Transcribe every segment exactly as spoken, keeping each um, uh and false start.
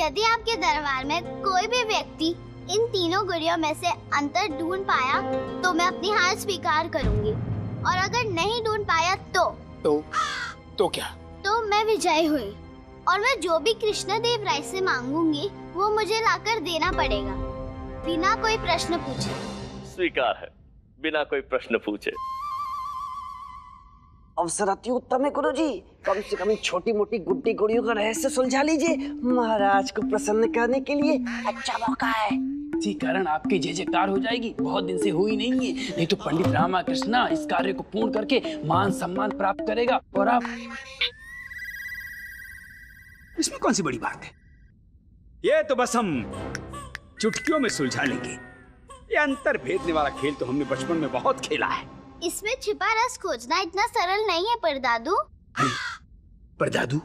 यदि आपके दरबार में कोई भी व्यक्ति इन तीनों गुड़ियों में से अंतर ढूंढ पाया तो मैं अपनी हार स्वीकार करूंगी, और अगर नहीं ढूंढ पाया तो तो तो क्या? तो मैं विजयी हुई, और मैं जो भी कृष्णदेवराय से मांगूंगी वो मुझे लाकर देना पड़ेगा, बिना कोई प्रश्न पूछे। स्वीकार है, बिना कोई प्रश्न पूछे। अवसर अति उत्तम है गुरुजी, कम से कम छोटी मोटी गुड्डी गुड़ियों का रहस्य सुलझा लीजिए। महाराज को प्रसन्न करने के लिए अच्छा मौका है। इसी कारण आपकी जय जयकार हो जाएगी। बहुत दिन से हुई नहीं है, नहीं तो पंडित रामा कृष्णा इस कार्य को पूर्ण करके मान सम्मान प्राप्त करेगा, और आप इसमें कौन सी बड़ी बात है? ये तो बस हम चुटकियों में सुलझा लेंगे। ये अंतर भेदने वाला खेल तो हमने बचपन में बहुत खेला है। इसमें छिपा रस खोजना इतना सरल नहीं है परदादू। परदादू?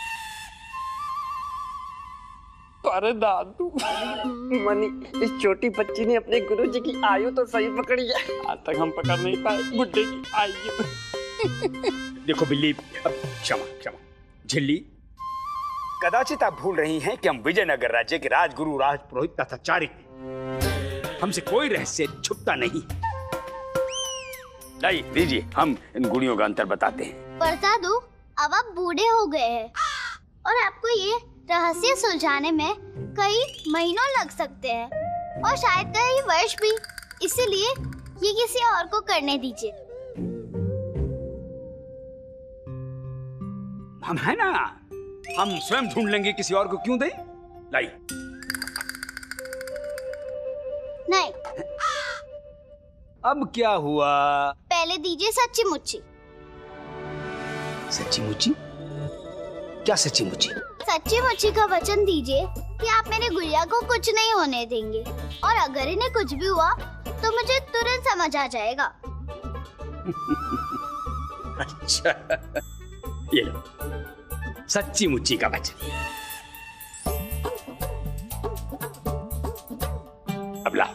परदादू मनी, इस छोटी बच्ची ने अपने गुरुजी की आयु तो सही पकड़ी है। आज तक हम पकड़ नहीं पाए बुड्ढे की आयु। देखो बिल्ली, अब क्षमा क्षमा। झिल्ली, कदाचित आप भूल रही हैं कि हम विजयनगर राज्य के राजगुरु राजपुरोहित तथाचार्य, हमसे कोई रहस्य छुपता नहीं। लाइए दीजिए, हम इन गुड़ियों का अंतर बताते हैं। परदादू, अब आप बूढ़े हो गए हैं और आपको ये रहस्य सुलझाने में कई महीनों लग सकते हैं, और शायद कई वर्ष भी, इसीलिए ये किसी और को करने दीजिए। हम है ना, हम स्वयं ढूंढ लेंगे, किसी और को क्यों दें? लाई। नहीं। अब क्या हुआ? पहले दीजिए सच्ची मुच्ची। सच्ची मुच्ची? क्या सच्ची मुच्ची? सच्ची मुच्ची का वचन दीजिए कि आप मेरे गुड़िया को कुछ नहीं होने देंगे, और अगर इन्हें कुछ भी हुआ तो मुझे तुरंत समझ आ जाएगा। अच्छा, ये लो सच्ची मुच्ची का वचन। अब लाओ।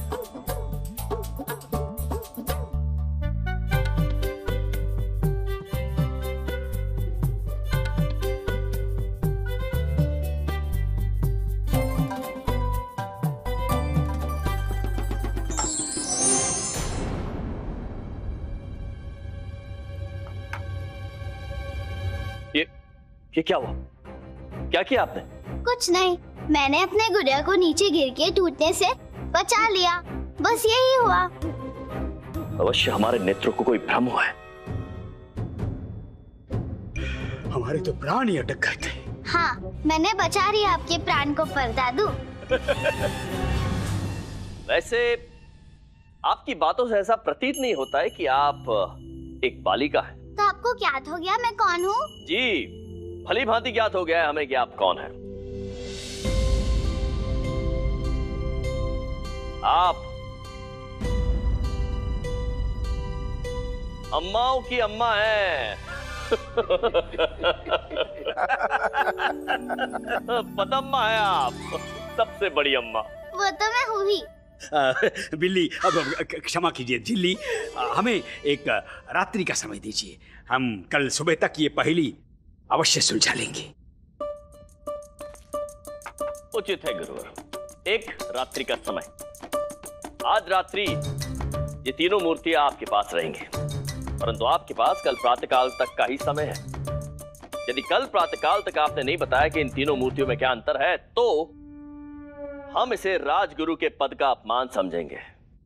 ये क्या हुआ? क्या किया आपने? कुछ नहीं, मैंने अपने गुड़िया को नीचे गिर के टूटने से बचा लिया, बस यही हुआ। अवश्य हमारे नेत्रों को कोई भ्रम हुआ है। हमारे तो प्राण ही अटक गए थे। हाँ, मैंने बचा लिया आपके प्राण को परदादू। वैसे आपकी बातों से ऐसा प्रतीत नहीं होता है कि आप एक बालिका हैं। तो आपको ज्ञात हो गया मैं कौन हूँ? जी, भली भांति ज्ञात हो गया है हमें कि आप कौन हैं। आप अम्माओं की अम्मा हैं। पतम्मा है आप, सबसे बड़ी अम्मा। वो तो मैं हूँ ही। आ, बिल्ली, अब क्षमा कीजिए झिल्ली, हमें एक रात्रि का समय दीजिए। हम कल सुबह तक ये पहेली अवश्य सुलझा लेंगे। उचित है गुरुवर, एक रात्रि का समय। आज रात्रि ये तीनों मूर्तियां आपके पास रहेंगी, परंतु आपके पास कल प्रातःकाल तक का ही समय है। यदि कल प्रातःकाल तक आपने नहीं बताया कि इन तीनों मूर्तियों में क्या अंतर है, तो हम इसे राजगुरु के पद का अपमान समझेंगे।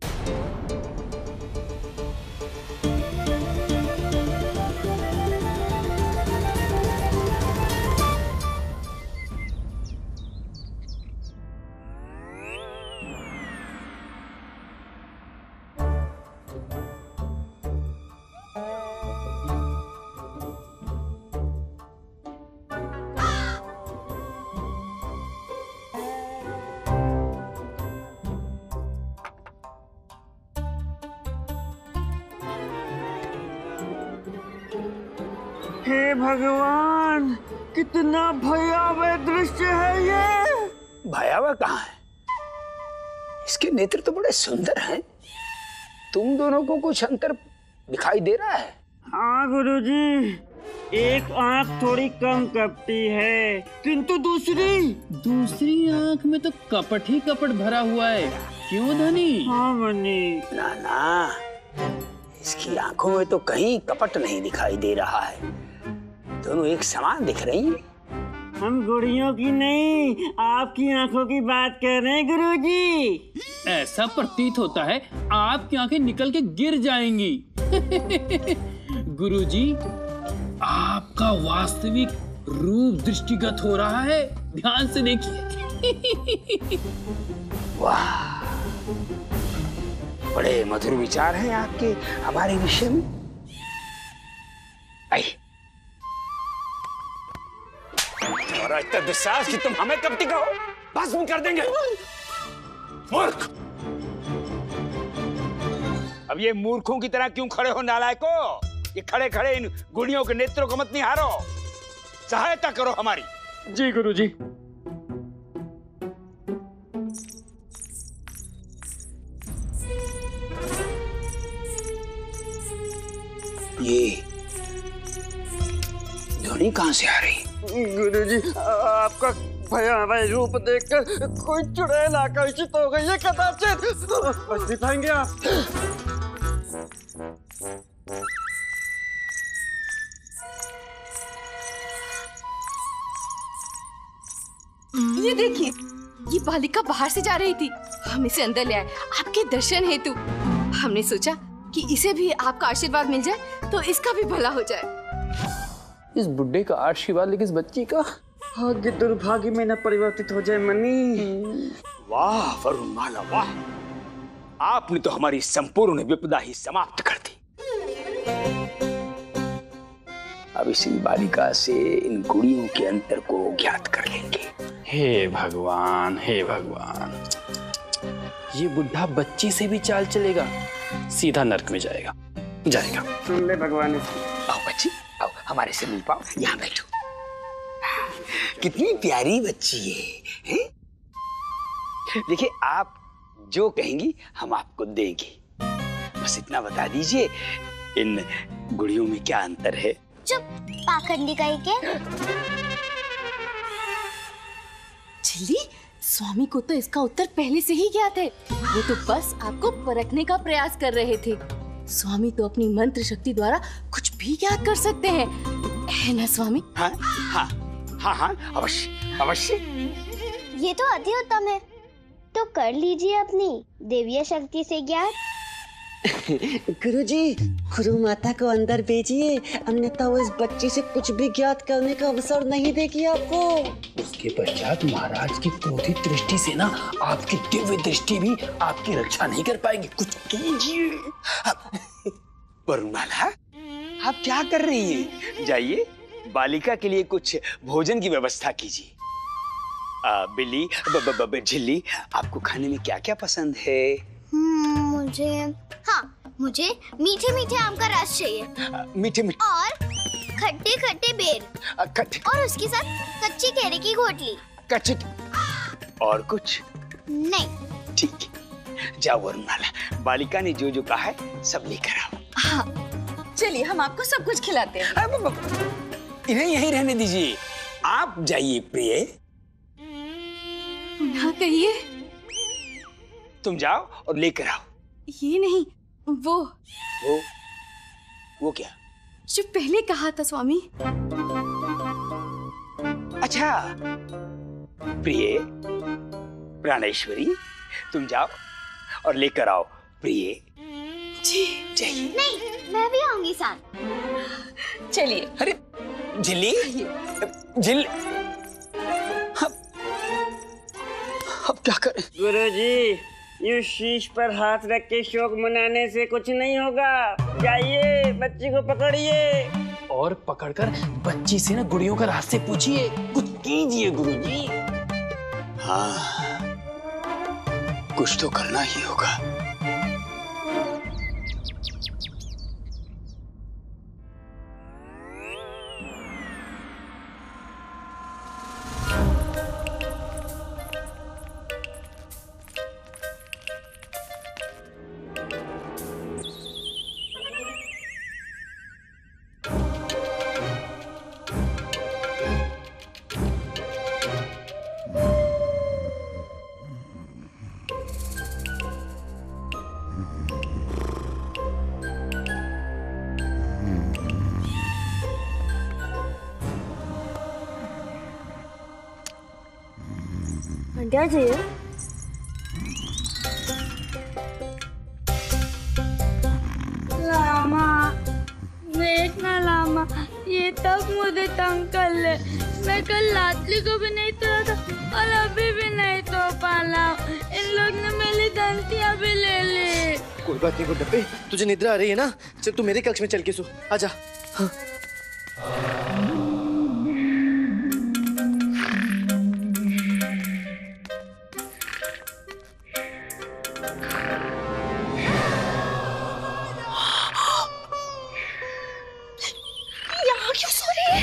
हे भगवान, कितना भयावह दृश्य है ये। भयावह कहाँ है? इसके नेत्र तो बड़े सुंदर हैं। तुम दोनों को कुछ अंतर दिखाई दे रहा है? हाँ गुरुजी, एक आंख थोड़ी कम कपटी है, किंतु दूसरी दूसरी आंख में तो कपट ही कपट भरा हुआ है। क्यों धनी? हाँ मनी। ना ना, इसकी आंखों में तो कहीं कपट नहीं दिखाई दे रहा है, दोनों एक समान दिख रही हैं। हम गुड़ियों की नहीं, आपकी आंखों की बात कर रहे हैं गुरुजी। ऐसा प्रतीत होता है आपकी आंखें निकल के गिर जाएंगी। गुरुजी, आपका वास्तविक रूप दृष्टिगत हो रहा है, ध्यान से देखिए। वाह, बड़े मधुर विचार हैं आपके हमारे विषय में। आइए, और इतना विश्वास कि तुम हमें कब टिकाओ, भस्म कर देंगे। मूर्ख! अब ये मूर्खों की तरह क्यों खड़े हो नालायको? ये खड़े खड़े इन गुड़ियों के नेत्रों को मत निहारो, सहायता करो हमारी। जी गुरुजी। ये ध्वनि कहां से आ रही? गुरुजी, आपका भयावह रूप देखकर कोई चुड़ैल आकर्षित हो गई है कदाचित। बच नहीं पाएंगे आप। ये देखिए, ये बालिका बाहर से जा रही थी, हम इसे अंदर ले आए आपके दर्शन हेतु। हमने सोचा कि इसे भी आपका आशीर्वाद मिल जाए तो इसका भी भला हो जाए। इस बुड्ढे का आशीर्वाद लेकिन इस बच्ची का भाग्य दुर्भाग्य में न परिवर्तित हो जाए मनी। वाह वरुणमाला, वाह, आपने तो हमारी संपूर्ण विपदा ही समाप्त कर दी। अब इसी बालिका से इन गुड़ियों के अंतर को ज्ञात कर लेंगे। हे भगवान, हे भगवान, ये बुढ़ा बच्ची से भी चाल चलेगा, सीधा नरक में जाएगा जाएगा। सुन ले भगवान। आओ बच्ची, आओ हमारे से मिल पाओ, यहाँ बैठो। कितनी प्यारी बच्ची है, है? देखिए, आप जो कहेंगी हम आपको देंगे, बस इतना बता दीजिए इन गुड़ियों में क्या अंतर है। चुप, पाखंडी कहीं के। झिल्ली, स्वामी को तो इसका उत्तर पहले से ही ज्ञात है, वो तो बस आपको परखने का प्रयास कर रहे थे। स्वामी तो अपनी मंत्र शक्ति द्वारा कुछ भी ज्ञात कर सकते हैं, है ना स्वामी? हाँ हाँ हाँ हाँ, अवश्य अवश्य। ये तो अति उत्तम है, तो कर लीजिए अपनी देवीय शक्ति से ज्ञात। गुरुजी, गुरु माता को अंदर भेजिए, अन्यथा वो इस बच्ची से कुछ भी ज्ञात करने का अवसर नहीं देगी आपको। उसके पश्चात महाराज की क्रोधित दृष्टि से ना आपकी दिव्य दृष्टि भी आपकी रक्षा नहीं कर पाएगी। कुछ कीजिए। वरुणमाला, आप क्या कर रही हैं? जाइए, बालिका के लिए कुछ भोजन की व्यवस्था कीजिए। बिल्ली, झिल्ली, आपको खाने में क्या क्या पसंद है? मुझे हाँ मुझे मीठे मीठे आम का रस चाहिए। मीठे मीठे और खट्टे खट्टे बेर, खट्टे, और उसके साथ कच्ची केले की घोटली। कच्ची, और कुछ नहीं? ठीक है, जाओ वरुणमाला, बालिका ने जो जो कहा है सब लेकर आओ। हाँ, चलिए हम आपको सब कुछ खिलाते हैं। इन्हें यहीं रहने दीजिए, आप जाइए प्रिय। ना कहिए। तुम जाओ और लेकर आओ। ये नहीं, वो वो वो क्या? जो पहले कहा था स्वामी। अच्छा, प्रिय प्राणेश्वरी, तुम जाओ और लेकर आओ प्रिय। जी जाइए। नहीं, मैं भी आऊंगी साथ। चलिए। अरे झिल्ली, झिल्ली, अब, अब क्या करें? गुरुजी, यूं शीश पर हाथ रख के शोक मनाने से कुछ नहीं होगा। जाइए, बच्ची को पकड़िए और पकड़कर बच्ची से ना गुड़ियों का राज से पूछिए, कुछ कीजिए गुरुजी। हाँ, कुछ तो करना ही होगा। घंटियाँ चाहिए। लामा, देखना लामा, ये तब मुझे तंग कर ले। मैं कल लातली को भी नहीं तोड़ा था और अभी भी नहीं तो पाला। इन लोग ने मेरी दंतियाँ भी ले ली। कोई बात नहीं गुड्डप्पे, तुझे निद्रा आ रही है ना? चल तू मेरे कक्ष में चल के सो, आजा। हाँ। यहाँ क्यों सो रही है?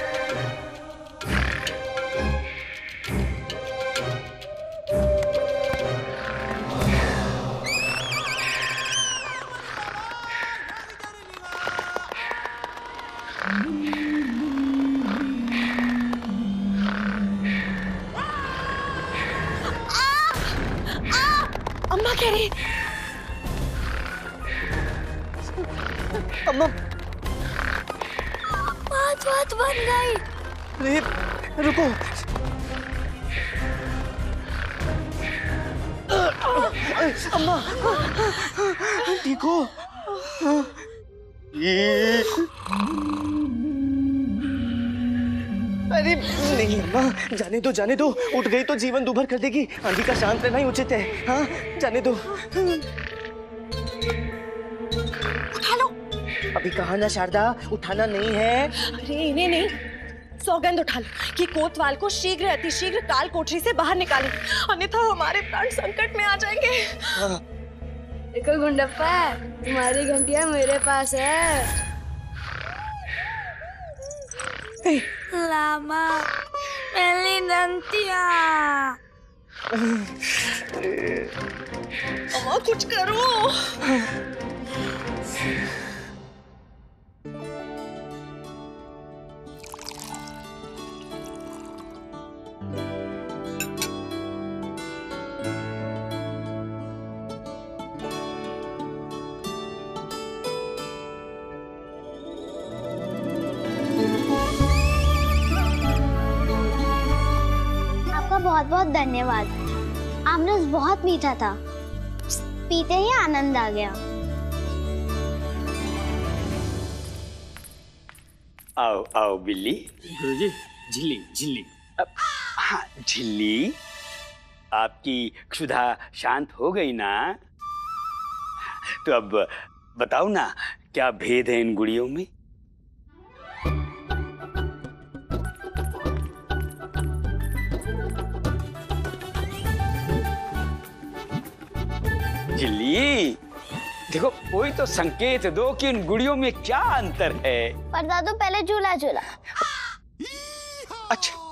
अम्मा कह रही। अम्मा बात बात बन गई। अरे रुको। अम्मा ठीक हो? अरे नहीं अम्मा, जाने दो जाने दो, उठ गई तो जीवन दुभर कर देगी। आंधी का शांत रहना ही उचित है। हाँ जाने दो। उठा लो। अभी कहा ना शारदा, उठाना नहीं है। अरे इन्हें नहीं, सौगंध उठा लो कि कोतवाल को शीघ्र अतिशीघ्र काल कोठरी से बाहर निकाले, अन्यथा हमारे प्राण संकट में आ जाएंगे। हाँ। देखो गुंडप्पा, तुम्हारी घंटिया मेरे पास है। लामा, मेरी दंतिया। अम्मा कुछ करो। बहुत बहुत धन्यवाद। आमरस बहुत मीठा था, पीते ही आनंद आ गया। आओ आओ बिल्ली। गुरुजी, झिल्ली झिल्ली। हाँ झिल्ली, आपकी क्षुधा शांत हो गई ना? तो अब बताओ ना, क्या भेद है इन गुड़ियों में? झिल्ली, देखो कोई तो संकेत दो कि इन गुड़ियों में क्या अंतर है। पर दादू पहले झूला झूला। अच्छा।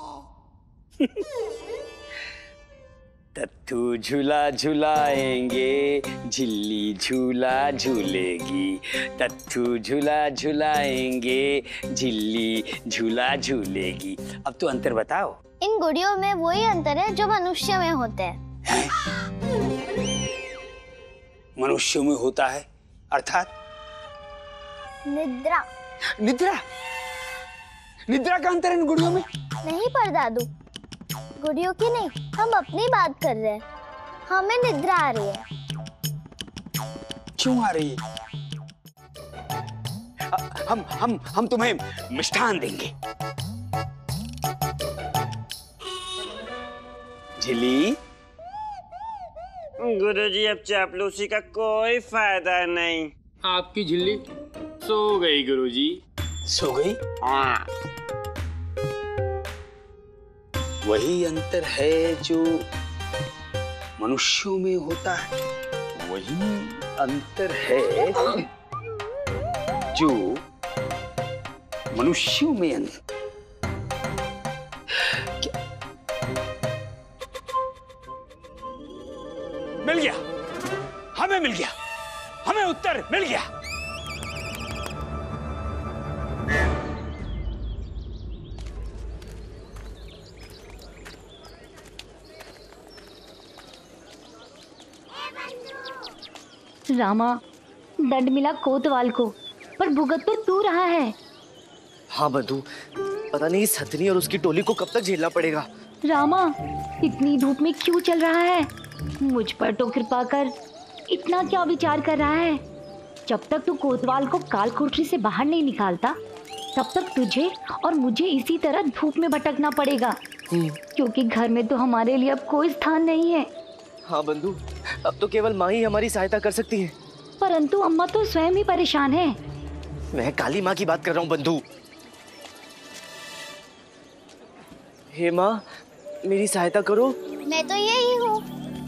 तत्तू झूला झुलाएंगे, झिल्ली झूला झूलेगी। तत्तू झूला झुलाएंगे, झिल्ली झूला झूलेगी। अब तो अंतर बताओ। इन गुड़ियों में वही अंतर है जो मनुष्य में होते हैं। है? मनुष्यों में होता है अर्थात? निद्रा। निद्रा? निद्रा का अंतर है इन गुड़ियों में? नहीं पर दादू, गुड़ियों की नहीं, हम अपनी बात कर रहे हैं। हमें निद्रा आ रही है। क्यों आ रही है? हम हम हम तुम्हें मिष्ठान देंगे। झिल्ली, गुरुजी अब चापलूसी का कोई फायदा नहीं। आपकी झिल्ली सो गई गुरुजी। सो गई? हाँ। वही अंतर है जो मनुष्यों में होता है, वही अंतर है जो मनुष्यों में अंतर। मिल गया, हमें मिल गया, हमें उत्तर मिल गया। रामा, दंड मिला कोतवाल को, पर भुगत तो तू रहा है। हाँ बंधु, पता नहीं इस हथनी और उसकी टोली को कब तक झेलना पड़ेगा। रामा, इतनी धूप में क्यों चल रहा है? मुझ पर तो कृपा कर। इतना क्या विचार कर रहा है? जब तक तू कोतवाल को काल कोठरी से बाहर नहीं निकालता, तब तक तुझे और मुझे इसी तरह धूप में भटकना पड़ेगा, क्योंकि घर में तो हमारे लिए अब कोई स्थान नहीं है। हाँ बंधु, अब तो केवल माँ ही हमारी सहायता कर सकती है। परंतु अम्मा तो स्वयं ही परेशान है। मैं काली माँ की बात कर रहा हूँ बंधु। हे माँ, मेरी सहायता करो। मैं तो यही हूँ।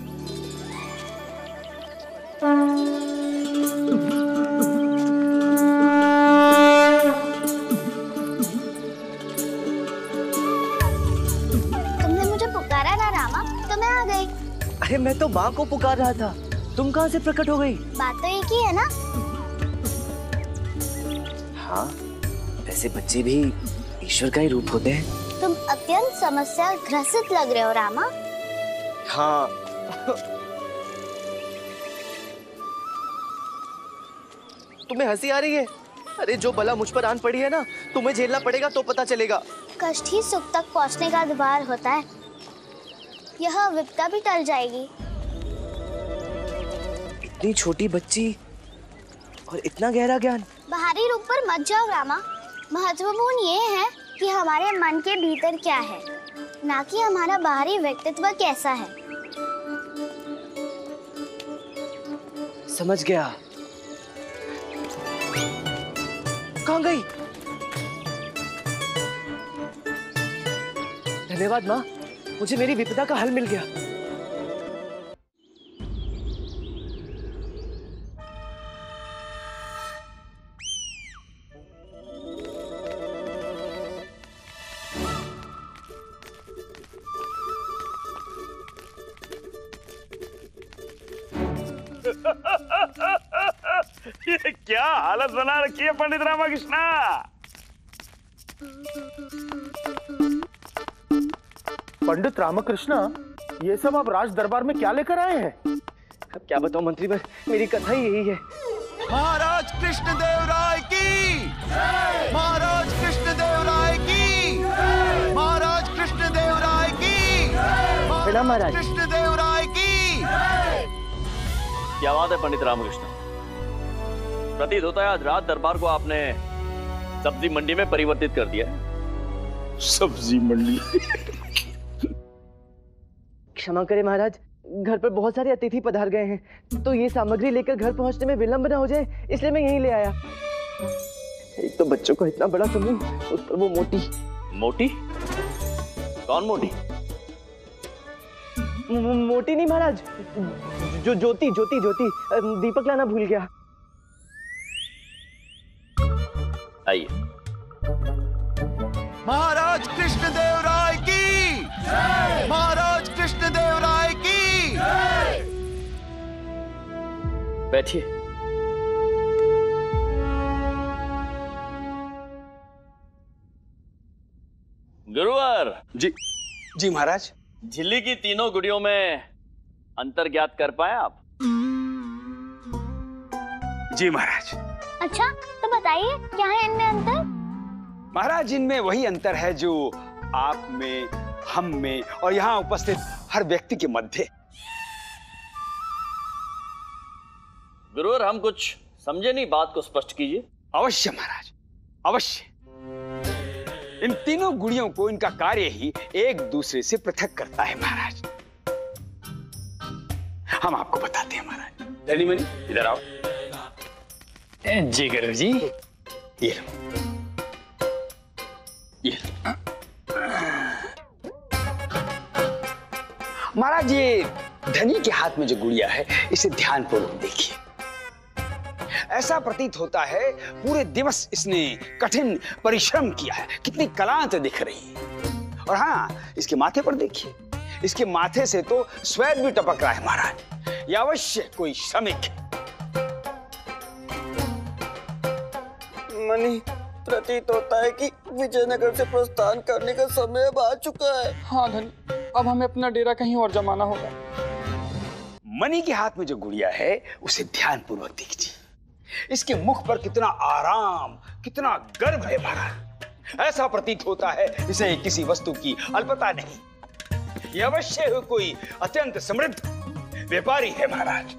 तुमने मुझे पुकारा ना रामा, तो मैं आ गई। अरे मैं तो माँ को पुकार रहा था, तुम कहाँ से प्रकट हो गई? बात तो एक ही है ना। हाँ, वैसे बच्चे भी ईश्वर का ही रूप होते हैं। तुम अत्यंत समस्या ग्रसित लग रहे हो रामा। हाँ। तुम्हें हंसी आ रही है? अरे जो बला मुझ पर आन पड़ी है ना, तुम्हें झेलना पड़ेगा तो पता चलेगा। कष्ट ही सुख तक पहुंचने का द्वार होता है। यह विपदा भी टल जाएगी। इतनी छोटी बच्ची और इतना गहरा ज्ञान। बाहरी रूप पर मत जाओ रामा। महत्वपूर्ण ये है कि हमारे मन के भीतर क्या है, ना कि हमारा बाहरी व्यक्तित्व कैसा है। समझ गया। कहाँ गई? धन्यवाद माँ, मुझे मेरी विपदा का हल मिल गया। ये क्या हालत बना रखी है पंडित रामाकृष्णा। पंडित रामकृष्ण, ये सब आप राज दरबार में क्या लेकर आए हैं? अब क्या बताऊं मंत्रीवर, मेरी कथा ही यही है। महाराज कृष्णदेवराय की, महाराज कृष्णदेवराय की, महाराज कृष्णदेवराय की, महाराज कृष्णदेवराय की। क्या बात है पंडित रामकृष्ण, प्रतीत होता है आज रात दरबार को आपने सब्जी मंडी में परिवर्तित कर दिया है। सब्जी मंडी? क्षमा करें महाराज, घर पर बहुत सारे अतिथि पधार गए हैं, तो ये सामग्री लेकर घर पहुंचने में विलंब न हो जाए, इसलिए मैं यहीं ले आया। एक तो बच्चों का इतना बड़ा समूह, उस पर वो मोटी। मोटी? कौन मोटी? मोटी नहीं महाराज, जो ज्योति ज्योति ज्योति दीपक लाना भूल गया। आइए। महाराज कृष्णदेवराय की, महाराज कृष्णदेवराय की। बैठिए। गुरुवर। जी जी महाराज। झिल्ली की तीनों गुड़ियों में अंतर ज्ञात कर पाए आप? जी महाराज। अच्छा, तो बताइए क्या है इनमें अंतर? महाराज, इनमें वही अंतर है जो आप में, हम में और यहाँ उपस्थित हर व्यक्ति के मध्य। गुरुवर, हम कुछ समझे नहीं, बात को स्पष्ट कीजिए। अवश्य महाराज, अवश्य। इन तीनों गुड़ियों को इनका कार्य ही एक दूसरे से पृथक करता है महाराज। हम आपको बताते हैं महाराज। धनी मनी, इधर आओ। जी गुरु जी। ये लो, ये लो। महाराज, ये धनी के हाथ में जो गुड़िया है, इसे ध्यानपूर्वक देखिए। ऐसा प्रतीत होता है पूरे दिवस इसने कठिन परिश्रम किया है, कितनी कलांत दिख रही है। और हाँ, इसके माथे पर देखिए, इसके माथे से तो श्वेत भी टपक रहा है महाराज। यह अवश्य कोई श्रमिक है। मनी, प्रतीत होता है कि विजयनगर से प्रस्थान करने का समय अब आ चुका है। हाँ धनी, अब हमें अपना डेरा कहीं और जमाना होगा। मनी के हाथ में जो गुड़िया है, उसे ध्यानपूर्वक देखिए। इसके मुख पर कितना आराम, कितना गर्व है महाराज। ऐसा प्रतीत होता है इसे किसी वस्तु की अल्पता नहीं। ये अवश्य ही कोई अत्यंत समृद्ध व्यापारी है महाराज।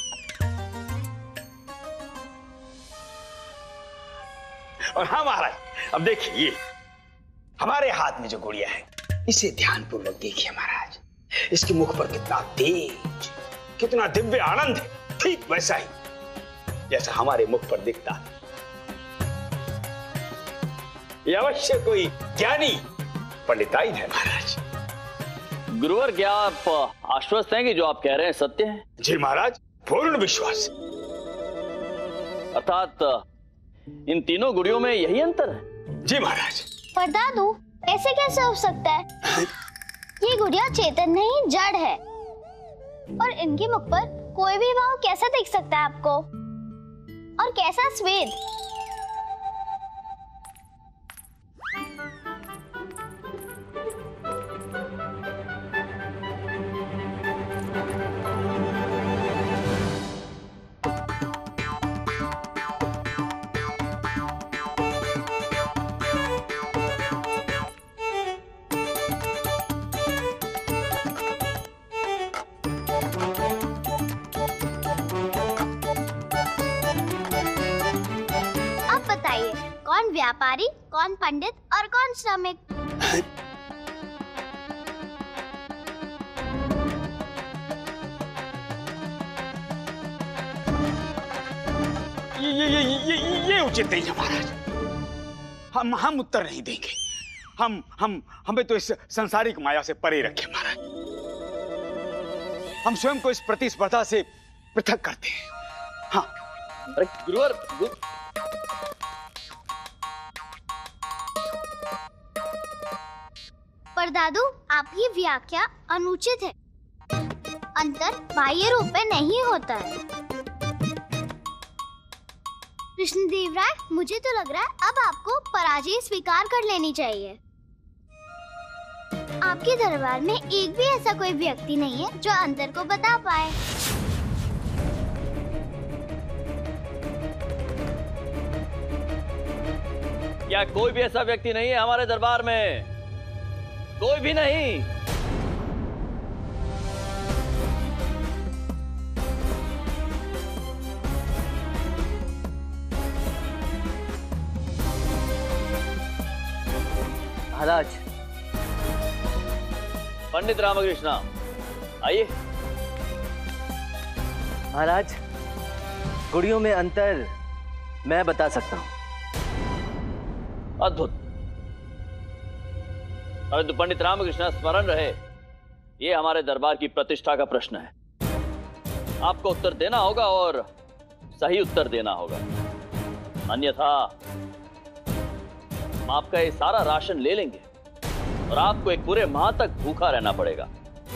और हाँ महाराज, अब देखिए ये हमारे हाथ में जो गुड़िया है, इसे ध्यानपूर्वक देखिए महाराज। इसके मुख पर कितना तेज, कितना दिव्य आनंद है, ठीक वैसा ही जैसा हमारे मुख पर दिखता है। यह अवश्य कोई ज्ञानी पंडिताइन है महाराज। गुरुवर, क्या आप आश्वस्त हैं कि जो आप कह रहे हैं सत्य है? जी महाराज, पूर्ण विश्वास। अर्थात इन तीनों गुड़ियों में यही अंतर है? जी महाराज। पर दादू, ऐसे कैसे हो सकता है? ये गुड़िया चेतन नहीं, जड़ है। और इनके मुख पर कोई भी भाव कैसा दिख सकता है आपको? और कैसा स्वेद? कौन व्यापारी, कौन पंडित और कौन श्रमिक? ये ये ये ये ये उचित नहीं है महाराज। हम हम उत्तर नहीं देंगे। हम हम हमें तो इस सांसारिक माया से परे रखें महाराज। हम स्वयं को इस प्रतिस्पर्धा से पृथक करते हैं। हाँ गुरुवर, गुरु... पर दादू, आपकी व्याख्या अनुचित है। अंतर बाह्य रूप में नहीं होता है। कृष्णदेवराय, मुझे तो लग रहा है अब आपको पराजय स्वीकार कर लेनी चाहिए। आपके दरबार में एक भी ऐसा कोई व्यक्ति नहीं है जो अंतर को बता पाए। क्या कोई भी ऐसा व्यक्ति नहीं है हमारे दरबार में? कोई भी नहीं? महाराज। पंडित रामकृष्ण, आइए। महाराज, गुड़ियों में अंतर मैं बता सकता हूं। अद्भुत। परंतु पंडित रामकृष्ण, स्मरण रहे, ये हमारे दरबार की प्रतिष्ठा का प्रश्न है। आपको उत्तर देना होगा और सही उत्तर देना होगा, अन्यथा हम आपका ये सारा राशन ले लेंगे और आपको एक पूरे माह तक भूखा रहना पड़ेगा।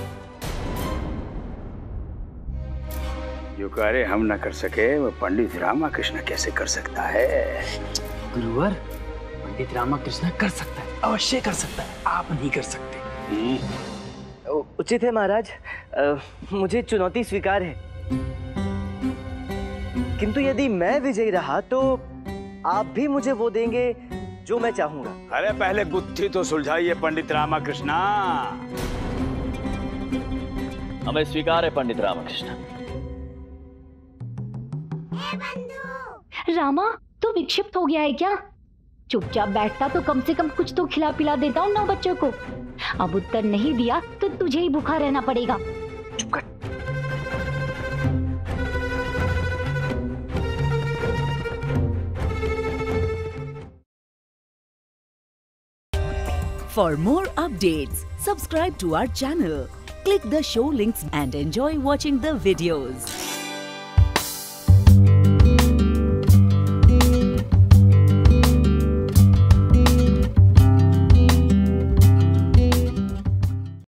जो कार्य हम न कर सके वो पंडित रामकृष्ण कैसे कर सकता है? गुरुवर, पंडित रामकृष्ण कर सकता है, अवश्य कर सकता है, आप नहीं कर सकते। उचित है महाराज, आ, मुझे चुनौती स्वीकार है, किंतु यदि मैं विजयी रहा तो आप भी मुझे वो देंगे जो मैं चाहूंगा। अरे पहले बुद्धि तो सुलझाइए पंडित रामकृष्ण। हमें स्वीकार है पंडित रामकृष्ण। रामा, तू विक्षिप्त हो गया है क्या? चुपचाप बैठता तो कम से कम कुछ तो खिला पिला देता हूँ नौ बच्चों को। अब उत्तर नहीं दिया तो तुझे ही भूखा रहना पड़ेगा। चुप कर। For more updates, subscribe to our channel, click the show links and enjoy watching the videos.